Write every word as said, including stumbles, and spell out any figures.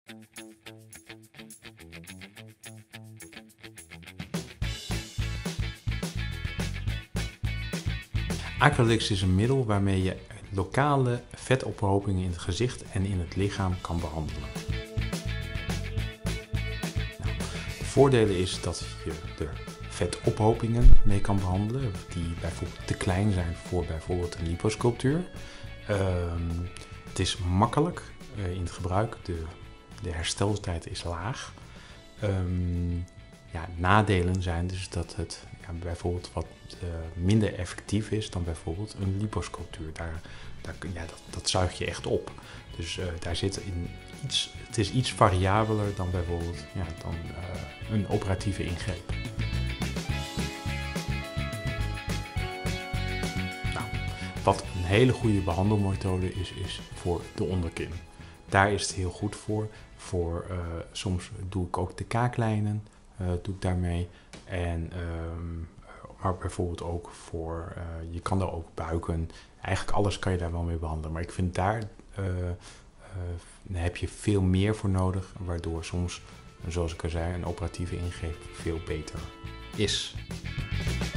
Acrylics is een middel waarmee je lokale vetophopingen in het gezicht en in het lichaam kan behandelen. Nou, voordelen is dat je er vetophopingen mee kan behandelen die bijvoorbeeld te klein zijn voor bijvoorbeeld een liposculptuur. Um, het is makkelijk uh, in het gebruik, de, de hersteltijd is laag. Um, ja, nadelen zijn dus dat het ja, bijvoorbeeld wat uh, minder effectief is dan bijvoorbeeld een liposculptuur. Daar, daar, ja, dat, dat zuig je echt op. Dus uh, daar zit in iets, het is iets variabeler dan bijvoorbeeld ja, dan, uh, een operatieve ingreep. Nou, wat een hele goede behandelmethode is, is voor de onderkin. Daar is het heel goed voor. voor uh, soms doe ik ook de kaaklijnen, uh, doe ik daarmee. En, um, maar bijvoorbeeld ook voor, uh, je kan daar ook buiken. Eigenlijk alles kan je daar wel mee behandelen. Maar ik vind daar uh, uh, heb je veel meer voor nodig. Waardoor soms, zoals ik al zei, een operatieve ingreep veel beter is.